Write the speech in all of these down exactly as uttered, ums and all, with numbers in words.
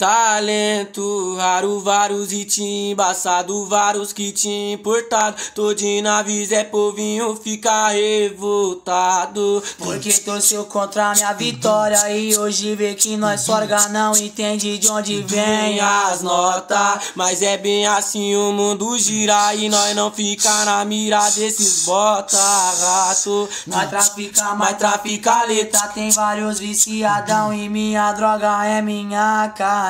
Talento raro, vários hits embaçado, vários kits importado. Tô de nave, Zé Povinho fica revoltado, porque torceu contra minha vitória e hoje vê que nós sorga não entende de onde vem as notas. Mas é bem assim, o mundo gira e nós não fica na mira desses bota rato. Nós trafica, mas trafica letra. Tem vários viciadão e minha droga é minha caneta.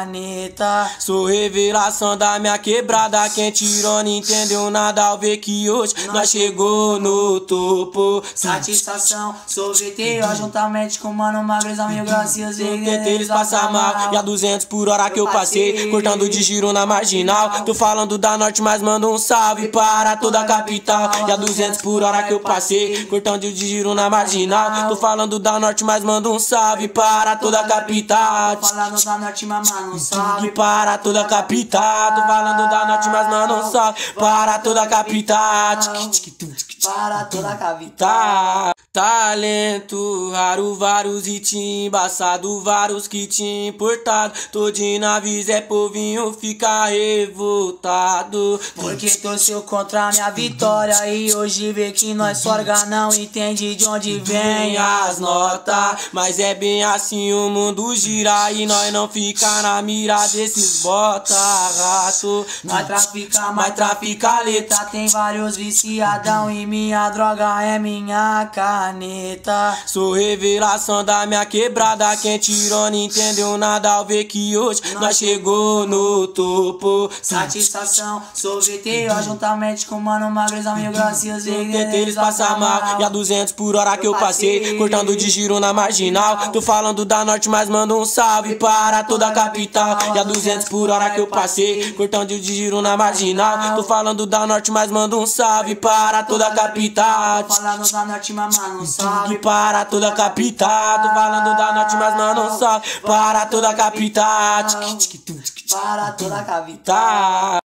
Sou revelação da minha quebrada, quem tirou não entendeu nada ao ver que hoje nós, nós chegou no topo. Satisfação, sou V T O juntamente com mano Magreza, mil graças e eles passam mal. E a duzentos por hora que eu passei, cortando de giro na marginal. Tô falando da norte, mas mando um salve para toda a capital. E a duzentos por hora que eu passei, cortando de giro na marginal. Tô falando da norte, mas mando um salve para toda a capital. Tô falando da norte, mas mano um salve para toda a capital. Tô falando da norte, mas mando um salve para toda a capital. Para toda a capital. Talento raro, vários hits embaçado, vários kits importado. Tô de nave, Zé Povinho fica revoltado, porque torceu contra minha vitória e hoje vê que nós sorga não entende de onde vem as notas. Mas é bem assim, o mundo gira e nós não fica na mira desses bota rato. Nós trafica, mas trafica letra. Tem vários viciadão e minha droga é minha caneta. Sou revelação da minha quebrada, quem tirou não entendeu nada ao ver que hoje nós, nós chegou no topo. Satisfação, sou V T O juntamente com mano Magreza, mil graças e eles passam mal. E a duzentos por hora que eu passei, cortando de giro na marginal. Tô falando da norte, mas mando um salve para toda a capital. E a duzentos por hora que eu passei, cortando de giro na marginal. Tô falando da norte, mas mando um salve para toda a capital. Tô falando da norte, mas mano um salve para toda a capital. Tô falando da norte, mas mando um salve para toda a capital. Para toda a capital.